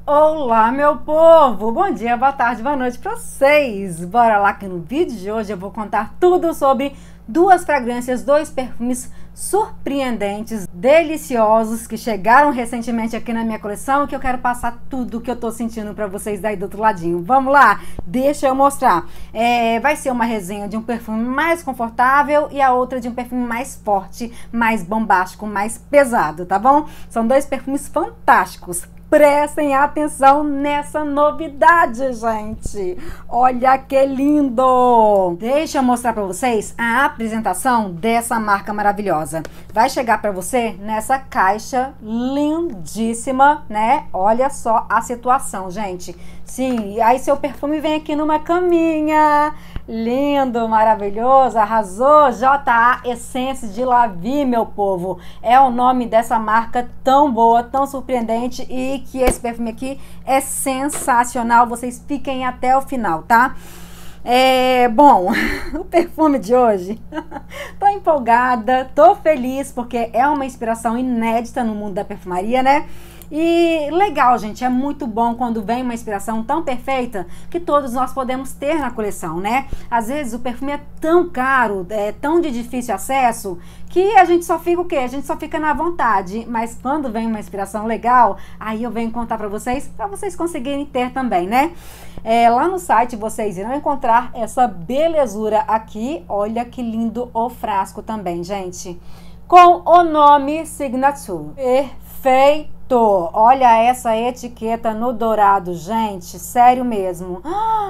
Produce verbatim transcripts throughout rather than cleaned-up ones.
Olá, meu povo! Bom dia, boa tarde, boa noite pra vocês! Bora lá que no vídeo de hoje eu vou contar tudo sobre duas fragrâncias, dois perfumes surpreendentes, deliciosos, que chegaram recentemente aqui na minha coleção e que eu quero passar tudo o que eu tô sentindo pra vocês daí do outro ladinho. Vamos lá? Deixa eu mostrar. É, vai ser uma resenha de um perfume mais confortável e a outra de um perfume mais forte, mais bombástico, mais pesado, tá bom? São dois perfumes fantásticos. Prestem atenção nessa novidade, gente. Olha que lindo! Deixa eu mostrar para vocês a apresentação dessa marca maravilhosa. Vai chegar para você nessa caixa lindíssima, né? Olha só a situação, gente. Sim, e aí seu perfume vem aqui numa caminha. Lindo, maravilhoso, arrasou. J A Essence de La Vie, meu povo. É o nome dessa marca tão boa, tão surpreendente e que esse perfume aqui é sensacional. Vocês fiquem até o final, tá? É, bom, o perfume de hoje, tô empolgada, tô feliz porque é uma inspiração inédita no mundo da perfumaria, né? E legal, gente, é muito bom quando vem uma inspiração tão perfeita que todos nós podemos ter na coleção, né? Às vezes o perfume é tão caro, é tão de difícil acesso, que a gente só fica o quê? A gente só fica na vontade, mas quando vem uma inspiração legal, aí eu venho contar pra vocês, pra vocês conseguirem ter também, né? É, lá no site vocês irão encontrar essa belezura aqui, olha que lindo o frasco também, gente, com o nome Signature. Perfeito! Olha essa etiqueta no dourado, gente, sério mesmo.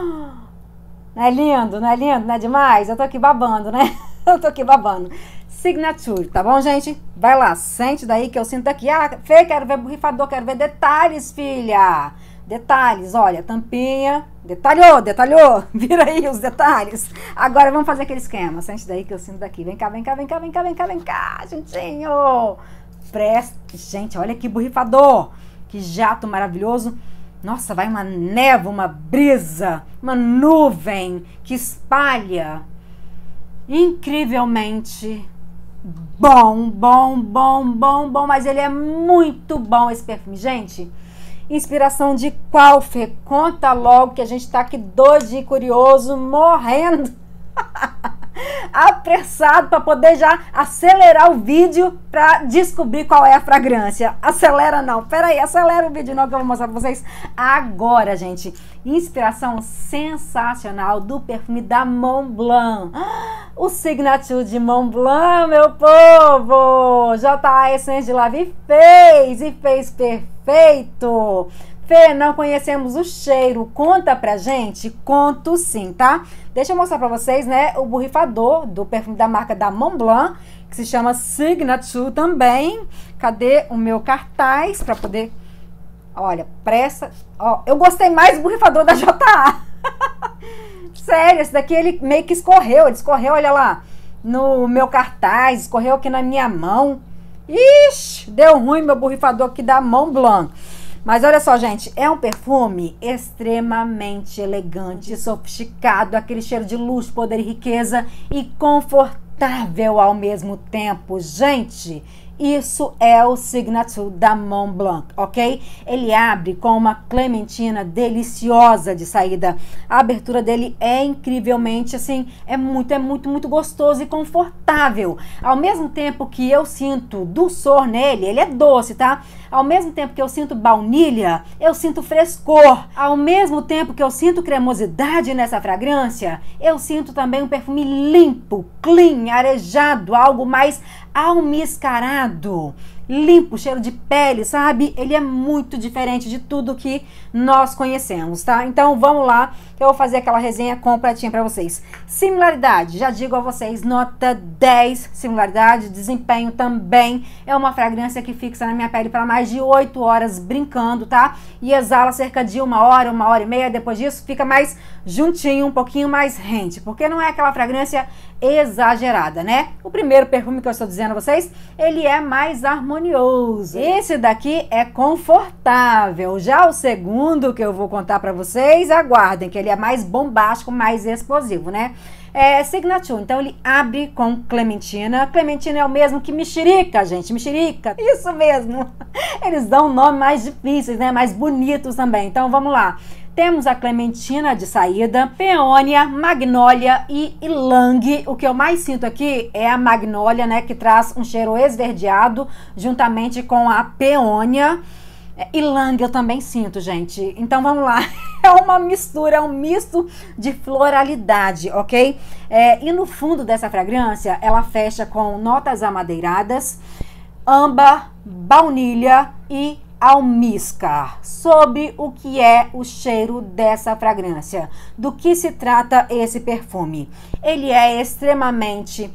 Não é lindo, não é lindo, não é demais? Eu tô aqui babando, né? Eu tô aqui babando. Signature, tá bom, gente? Vai lá, sente daí que eu sinto aqui. Ah, Fê, quero ver borrifador, quero ver detalhes, filha. Detalhes, olha, tampinha. Detalhou, detalhou. Vira aí os detalhes. Agora vamos fazer aquele esquema. Sente daí que eu sinto daqui. Vem cá, vem cá, vem cá, vem cá, vem cá, vem cá, juntinho. Presta, gente, olha que borrifador, que jato maravilhoso. Nossa, vai uma névoa, uma brisa, uma nuvem que espalha. Incrivelmente bom, bom, bom, bom, bom, mas ele é muito bom esse perfume, gente. Inspiração de qual, Fê? Conta logo que a gente tá aqui doido e curioso, morrendo. Apressado para poder já acelerar o vídeo para descobrir qual é a fragrância. Acelera não, pera aí, acelera o vídeo não que eu vou mostrar para vocês agora, gente. Inspiração sensacional do perfume da Montblanc. O Signature de Montblanc, meu povo! J A Essence de La Vie fez e fez perfeito. Fê, não conhecemos o cheiro, conta pra gente? Conto sim, tá? Deixa eu mostrar pra vocês, né, o borrifador do perfume da marca da Montblanc, que se chama Signature também. Cadê o meu cartaz pra poder... Olha, pressa... Ó, eu gostei mais do borrifador da J A. Sério, esse daqui ele meio que escorreu, ele escorreu, olha lá, no meu cartaz, escorreu aqui na minha mão. Ixi, deu ruim meu borrifador aqui da Montblanc. Mas olha só, gente, é um perfume extremamente elegante, sofisticado, aquele cheiro de luxo, poder e riqueza e confortável ao mesmo tempo. Gente, isso é o Signature da Montblanc, ok? Ele abre com uma clementina deliciosa de saída. A abertura dele é incrivelmente, assim, é muito, é muito, muito gostoso e confortável. Ao mesmo tempo que eu sinto dulçor nele, ele é doce, tá? Ao mesmo tempo que eu sinto baunilha, eu sinto frescor. Ao mesmo tempo que eu sinto cremosidade nessa fragrância, eu sinto também um perfume limpo, clean, arejado, algo mais almiscarado, limpo, cheiro de pele, sabe? Ele é muito diferente de tudo que nós conhecemos, tá? Então vamos lá, que eu vou fazer aquela resenha completinha pra vocês. Similaridade, já digo a vocês, nota dez, similaridade, desempenho também. É uma fragrância que fixa na minha pele para mais de oito horas brincando, tá? E exala cerca de uma hora, uma hora e meia. Depois disso fica mais juntinho, um pouquinho mais rente, porque não é aquela fragrância exagerada, né? O primeiro perfume que eu estou dizendo a vocês, ele é mais harmonioso. harmonioso. Esse daqui é confortável. Já o segundo que eu vou contar pra vocês, aguardem, que ele é mais bombástico, mais explosivo, né? É Signature, então ele abre com clementina. Clementina é o mesmo que mexerica, gente, mexerica, isso mesmo. Eles dão nome mais difíceis, né, mais bonitos também. Então vamos lá. Temos a clementina de saída, peônia, magnólia e ylang. O que eu mais sinto aqui é a magnólia, né, que traz um cheiro esverdeado juntamente com a peônia. Ylang eu também sinto, gente. Então vamos lá. É uma mistura, é um misto de floralidade, ok? É, e no fundo dessa fragrância, ela fecha com notas amadeiradas, âmbar, baunilha e almíscar. Sobre o que é o cheiro dessa fragrância, do que se trata esse perfume. Ele é extremamente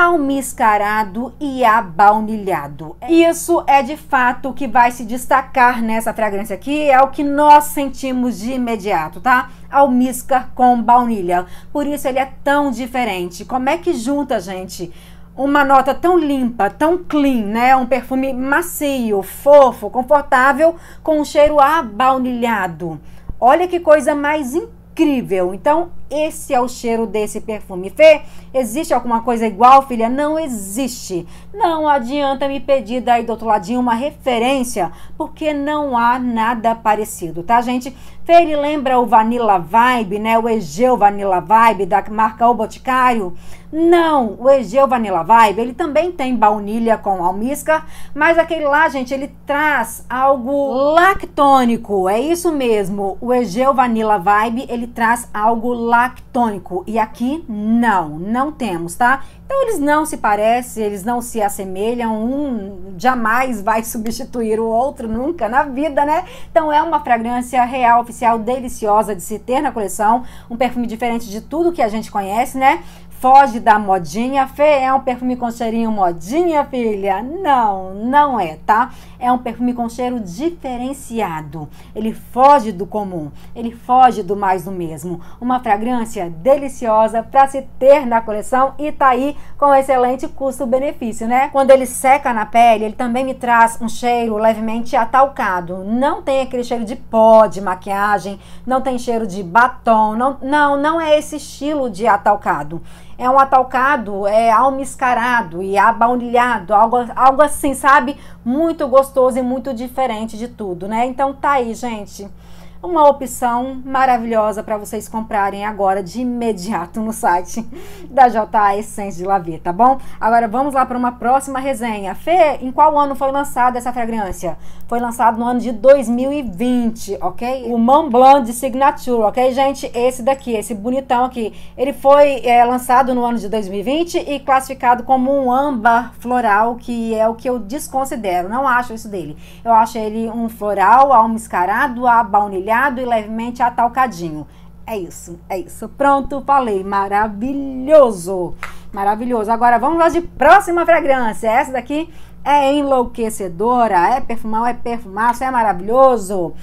almiscarado e abaunilhado. Isso é de fato o que vai se destacar nessa fragrância aqui, é o que nós sentimos de imediato, tá? Almíscar com baunilha. Por isso ele é tão diferente. Como é que junta, gente, uma nota tão limpa, tão clean, né? Um perfume macio, fofo, confortável, com um cheiro abaunilhado. Olha que coisa mais incrível. Então, esse é o cheiro desse perfume. Fê, existe alguma coisa igual, filha? Não existe. Não adianta me pedir daí do outro ladinho uma referência, porque não há nada parecido, tá, gente? Fê, ele lembra o Vanilla Vibe, né? O Egeu Vanilla Vibe da marca O Boticário? Não, o Egeu Vanilla Vibe, ele também tem baunilha com almíscar, mas aquele lá, gente, ele traz algo lactônico, é isso mesmo. O Egeu Vanilla Vibe, ele traz algo lactônico, e aqui não, não temos, tá? Então eles não se parecem, eles não se assemelham, um jamais vai substituir o outro, nunca na vida, né? Então é uma fragrância real, oficial, deliciosa de se ter na coleção, um perfume diferente de tudo que a gente conhece, né? Foge da modinha. Fê, é um perfume com cheirinho modinha, filha? Não, não é, tá? É um perfume com cheiro diferenciado. Ele foge do comum, ele foge do mais do mesmo. Uma fragrância deliciosa para se ter na coleção e tá aí com excelente custo-benefício, né? Quando ele seca na pele, ele também me traz um cheiro levemente atalcado. Não tem aquele cheiro de pó, de maquiagem, não tem cheiro de batom, não, não, não é esse estilo de atalcado. É um atalcado, é almiscarado e abaunilhado, algo, algo assim, sabe? Muito gostoso e muito diferente de tudo, né? Então tá aí, gente. Uma opção maravilhosa para vocês comprarem agora de imediato no site da J A Essence de La Vie, tá bom? Agora vamos lá para uma próxima resenha. Fê, em qual ano foi lançada essa fragrância? Foi lançado no ano de dois mil e vinte, ok? O Mont Blanc de Signature, ok, gente? Esse daqui, esse bonitão aqui. Ele foi é, lançado no ano de dois mil e vinte e classificado como um âmbar floral, que é o que eu desconsidero. Não acho isso dele. Eu acho ele um floral almiscarado, abaunilhado e levemente atalcadinho. É isso, é isso. Pronto, falei. Maravilhoso. Maravilhoso. Agora vamos lá de próxima fragrância. Essa daqui é enlouquecedora, é perfumão, é perfumaço, é maravilhoso.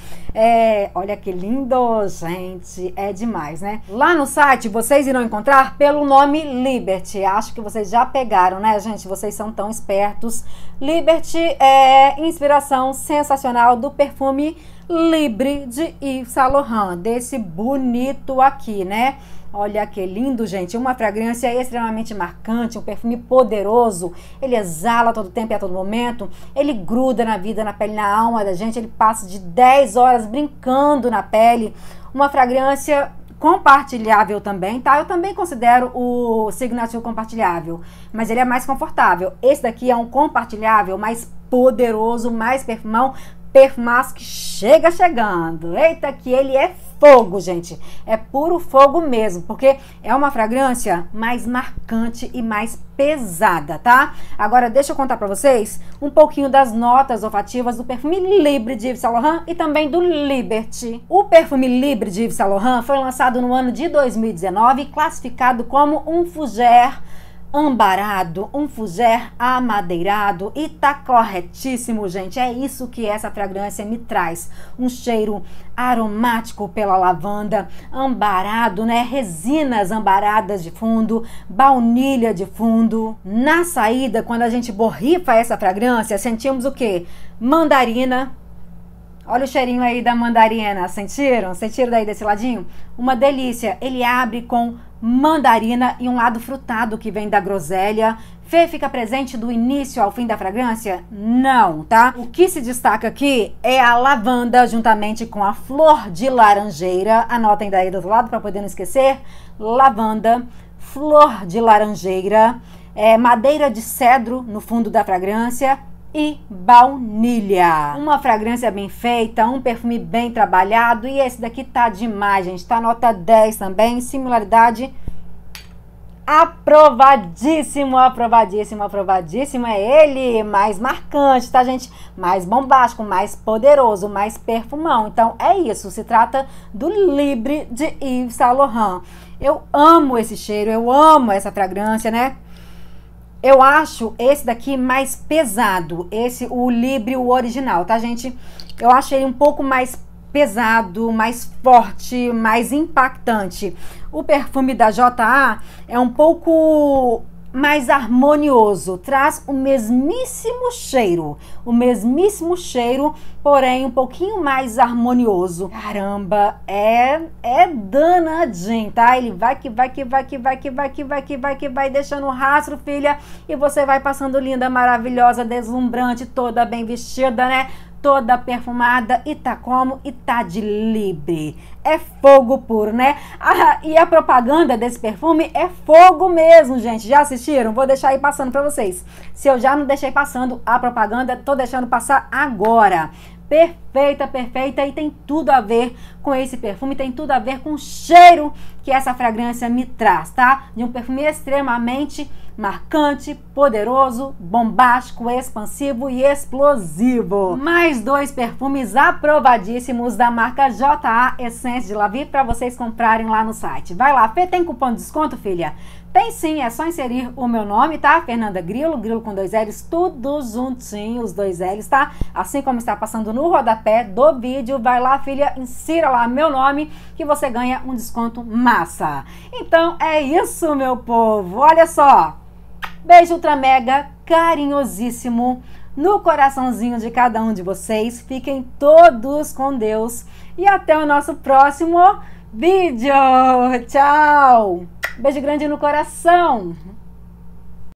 É, olha que lindo, gente. É demais, né? Lá no site vocês irão encontrar pelo nome Liberty. Acho que vocês já pegaram, né, gente? Vocês são tão espertos. Liberty é inspiração sensacional do perfume Libre de Yves Saint Laurent, desse bonito aqui, né? Olha que lindo, gente. Uma fragrância extremamente marcante, um perfume poderoso. Ele exala a todo tempo e a todo momento. Ele gruda na vida, na pele, na alma da gente. Ele passa de dez horas brincando na pele. Uma fragrância compartilhável também, tá? Eu também considero o Signature compartilhável, mas ele é mais confortável. Esse daqui é um compartilhável mais poderoso, mais perfumão. Perfumaço que chega chegando. Eita, que ele é fogo, gente. É puro fogo mesmo, porque é uma fragrância mais marcante e mais pesada, tá? Agora, deixa eu contar pra vocês um pouquinho das notas olfativas do perfume Libre de Yves Saint Laurent e também do Liberty. O perfume Libre de Yves Saint Laurent foi lançado no ano de dois mil e dezenove e classificado como um fougère ambarado, um fougère amadeirado, e tá corretíssimo, gente. É isso que essa fragrância me traz. Um cheiro aromático pela lavanda, ambarado, né? Resinas ambaradas de fundo, baunilha de fundo. Na saída, quando a gente borrifa essa fragrância, sentimos o quê? Mandarina. Olha o cheirinho aí da mandarina, sentiram? Sentiram daí desse ladinho? Uma delícia. Ele abre com mandarina e um lado frutado que vem da groselha. Fê, fica presente do início ao fim da fragrância? Não, tá? O que se destaca aqui é a lavanda juntamente com a flor de laranjeira. Anotem daí do outro lado para poder não esquecer. Lavanda, flor de laranjeira, é, madeira de cedro no fundo da fragrância e baunilha. Uma fragrância bem feita, um perfume bem trabalhado, e esse daqui tá demais, gente. Tá nota dez também, similaridade aprovadíssimo, aprovadíssimo, aprovadíssimo. É ele, mais marcante, tá, gente? Mais bombástico, mais poderoso, mais perfumão. Então é isso, se trata do Libre de Yves Saint Laurent. Eu amo esse cheiro, eu amo essa fragrância, né? Eu acho esse daqui mais pesado, esse, o Libre, o original, tá, gente? Eu acho ele um pouco mais pesado, mais forte, mais impactante. O perfume da J A é um pouco mais harmonioso, traz o mesmíssimo cheiro, o mesmíssimo cheiro, porém um pouquinho mais harmonioso. Caramba, é é danadinho, tá? Ele vai que vai que vai que vai que vai que vai que vai que vai deixando rastro, filha, e você vai passando linda, maravilhosa, deslumbrante, toda bem vestida, né? Toda perfumada, e tá como? E tá de Libre. É fogo puro, né? Ah, e a propaganda desse perfume é fogo mesmo, gente. Já assistiram? Vou deixar aí passando pra vocês. Se eu já não deixei passando a propaganda, tô deixando passar agora. Perfeita, perfeita, e tem tudo a ver com esse perfume, tem tudo a ver com o cheiro que essa fragrância me traz, tá? De um perfume extremamente marcante, poderoso, bombástico, expansivo e explosivo. Mais dois perfumes aprovadíssimos da marca J A Essence de La Vie para vocês comprarem lá no site. Vai lá, Fê, tem cupom de desconto, filha? Tem sim, é só inserir o meu nome, tá? Fernanda Grilo, Grilo com dois L's, tudo juntinho, os dois L's, tá? Assim como está passando no rodapé do vídeo, vai lá, filha, insira lá meu nome que você ganha um desconto massa. Então é isso, meu povo, olha só. Beijo ultra mega carinhosíssimo no coraçãozinho de cada um de vocês. Fiquem todos com Deus e até o nosso próximo vídeo. Tchau! Beijo grande no coração!